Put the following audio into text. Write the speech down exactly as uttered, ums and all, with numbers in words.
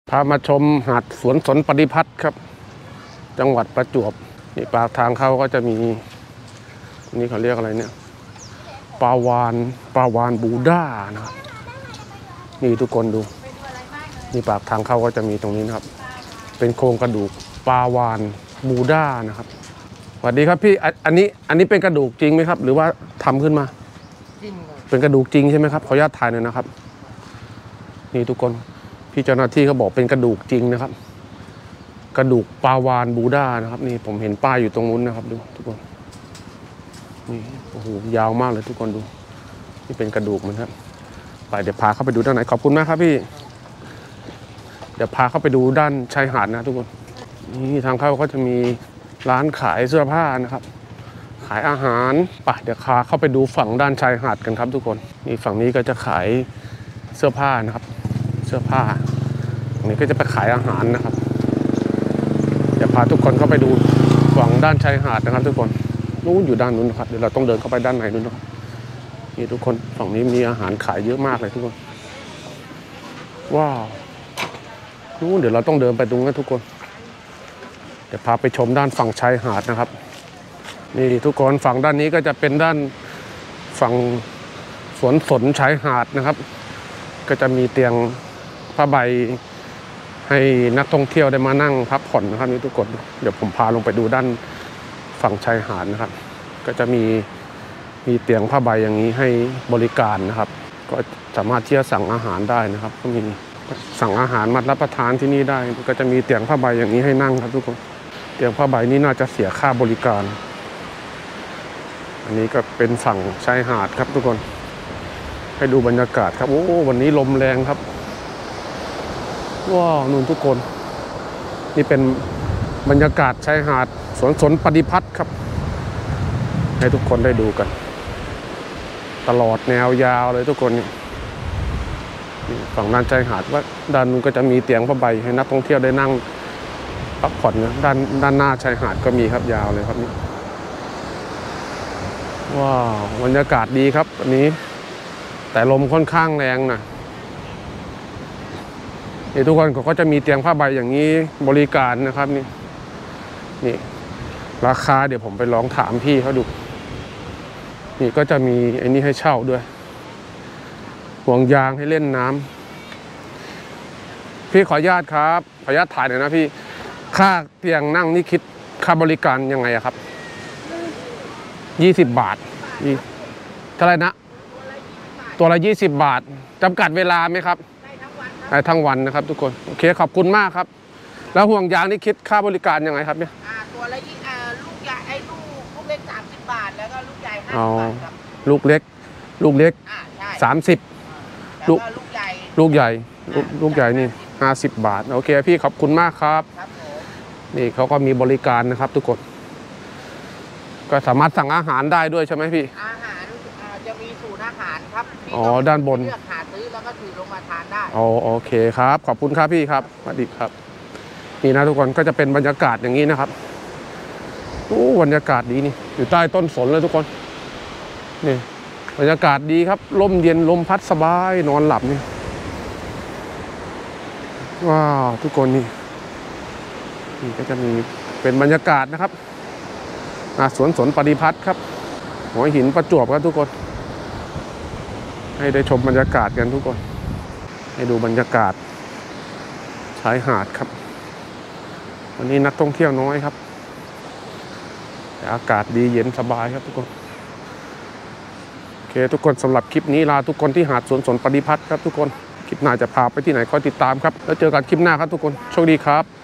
พามาชมหาดสวนสนปฏิพัฒน์ครับจังหวัดประจวบนี่ปากทางเข้าก็จะมีนี่เขาเรียกอะไรเนี่ยปลาวานปลาวานบูด้านะครับนี่ทุกคนดูนี่ปากทางเข้าก็จะมีตรงนี้นะครับเป็นโครงกระดูกปลาวานบูด้านะครับสวัสดีครับพี่อันนี้อันนี้เป็นกระดูกจริงไหมครับหรือว่าทำขึ้นมาจริงเป็นกระดูกจริงใช่ไหมครับขออนุญาตถ่ายหน่อยนะครับนี่ทุกคนพี่เจ้าหน้าที่เขาบอกเป็นกระดูกจริงนะครับกระดูกปลาวานบูด้านะครับนี่ผมเห็นป้ายอยู่ตรงนู้นนะครับดูทุกคนนี่โอ้โหยาวมากเลยทุกคนดูนี่เป็นกระดูกมันครับไปเดี๋ยวพาเข้าไปดูด้านไหนขอบคุณมากครับพี่เดี๋ยวพาเข้าไปดูด้านชายหาดนะทุกคนนี่ทางเข้าก็จะมีร้านขายเสื้อผ้านะครับขายอาหารไปเดี๋ยวพาเข้าไปดูฝั่งด้านชายหาดกันครับทุกคนนี่ฝั่งนี้ก็จะขายเสื้อผ้านะครับเสื้อผ้าฝั่งนี้ก็จะไปขายอาหารนะครับเดี๋ยวพาทุกคนเข้าไปดูฝั่งด้านชายหาดนะครับทุกคนนู้นอยู่ด้านนู้นนะครับเดี๋ยวเราต้องเดินเข้าไปด้านในนู้นนะครับนี่ทุกคนฝั่งนี้มีอาหารขายเยอะมากเลยทุกคนว้าวนู้นเดี๋ยวเราต้องเดินไปตรงนั้นทุกคนเดี๋ยวพาไปชมด้านฝั่งชายหาดนะครับนี่ทุกคนฝั่งด้านนี้ก็จะเป็นด้านฝั่งสวนสนชายหาดนะครับก็จะมีเตียงผ้าใบให้นักท่องเที่ยวได้มานั่งพักผ่อนนะครับนี่ทุกคนเดี๋ยวผมพาลงไปดูด้านฝั่งชายหาดนะครับก็จะมีมีเตียงผ้าใบอย่างนี้ให้บริการนะครับก็สามารถที่จะสั่งอาหารได้นะครับก็มีสั่งอาหารมารับประทานที่นี่ได้ก็จะมีเตียงผ้าใบอย่างนี้ให้นั่งครับทุกคนเตียงผ้าใบนี้น่าจะเสียค่าบริการอันนี้ก็เป็นฝั่งชายหาดครับทุกคนให้ดูบรรยากาศครับโอ้วันนี้ลมแรงครับว้าวนู่นทุกคนนี่เป็นบรรยากาศชายหาดสวนสนปฏิพัฒน์ครับให้ทุกคนได้ดูกันตลอดแนวยาวเลยทุกคนนี่ฝั่งด้านชายหาดว่าด้านนู้นก็จะมีเตียงผ้าใบให้นักท่องเที่ยวได้นั่งพักผ่อนนะด้านด้านหน้าชายหาดก็มีครับยาวเลยครับนี่ว้าวบรรยากาศดีครับวันนี้แต่ลมค่อนข้างแรงนะนี่ทุกคนเขาก็จะมีเตียงผ้าใบอย่างนี้บริการนะครับนี่นี่ราคาเดี๋ยวผมไปลองถามพี่เขาดูนี่ก็จะมีไอ้นี่ให้เช่าด้วยห่วงยางให้เล่นน้ำพี่ขออนุญาตครับขออนุญาตถ่ายหน่อยนะพี่ค่าเตียงนั่งนี่คิดค่าบริการยังไงอะครับยี่สิบบาทเท่าไหร่นะตัวละยี่สิบบาทจำกัดเวลาไหมครับได้ทั้งวันนะครับทุกคนโอเคขอบคุณมากครับแล้วห่วงยางนี่คิดค่าบริการยังไงครับเนี่ยตัวละยี่ลูกใหญ่ไอ้ลูกลูกเล็กสามสิบบาทแล้วก็ลูกใหญ่ห้าสิบบาทครับลูกเล็กลูกเล็กสามสิบลูกลูกใหญ่ลูกใหญ่ลูกใหญ่นี่ห้าสิบบาทโอเคพี่ขอบคุณมากครับนี่เขาก็มีบริการนะครับทุกคนก็สามารถสั่งอาหารได้ด้วยใช่ไหมพี่อาหารจะมีสูตรอาหารครับอ๋อด้านบนเลือกหาซื้อแล้วก็ถือลงมาทานได้อ๋อโอเคครับขอบคุณครับพี่ครับสวัสดีครับนี่นะทุกคนก็จะเป็นบรรยากาศอย่างนี้นะครับโอ้บรรยากาศดีนี่อยู่ใต้ต้นสนเลยทุกคนนี่บรรยากาศดีครับลมเย็นลมพัดสบายนอนหลับนี่ว้าวทุกคนนี่นี่ก็จะมีเป็นบรรยากาศนะครับสวนสนปฏิพัฒน์ครับหัวหินประจวบครับทุกคนให้ได้ชมบรรยากาศกันทุกคนให้ดูบรรยากาศชายหาดครับวันนี้นักท่องเที่ยวน้อยครับแต่อากาศดีเย็นสบายครับทุกคนโอเคทุกคนสำหรับคลิปนี้ลาทุกคนที่หาดสวนสนปฏิพัฒน์ครับทุกคนคลิปหน้าจะพาไปที่ไหนคอยติดตามครับแล้วเจอกันคลิปหน้าครับทุกคนโชคดีครับ